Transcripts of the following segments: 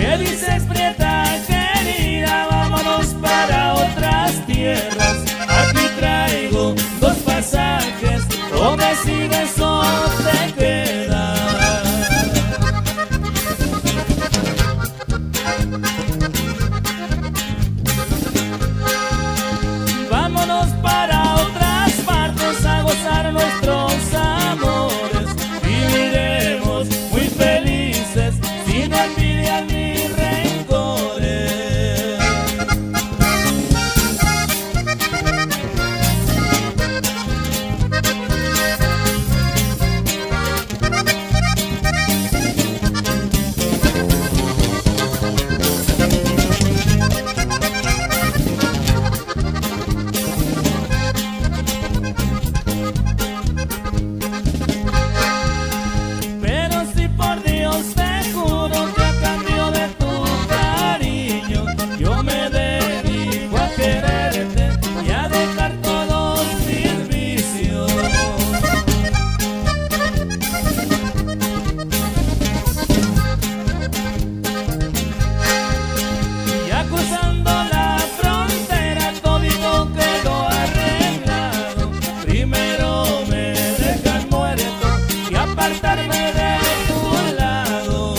¿Qué dices, Prieta querida? Vámonos para otras tierras. Aquí traigo dos pasajes, o me sigues o te quedas. Vámonos para otras partes a gozar nuestros amores. Viviremos muy felices sin envidia ni rencores. Pero si por Dios te juro que a cambio de tu cariño yo me dedico a quererte y a dejar todos mis vicios. Ya cruzando la frontera todito quedó arreglado. Primero me dejan muerto y apartarme de tu lado.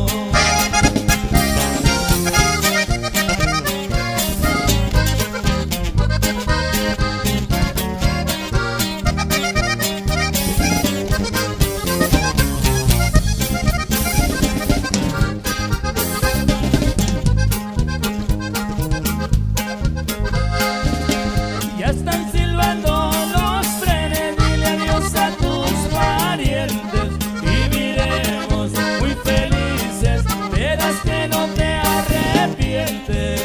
Ya están silbando los trenes, dile adiós a tus parientes. Viviremos muy felices, verás que no te arrepientes.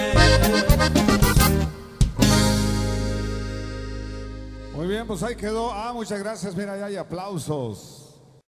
Muy bien, pues ahí quedó. Muchas gracias. Mira, ya hay aplausos.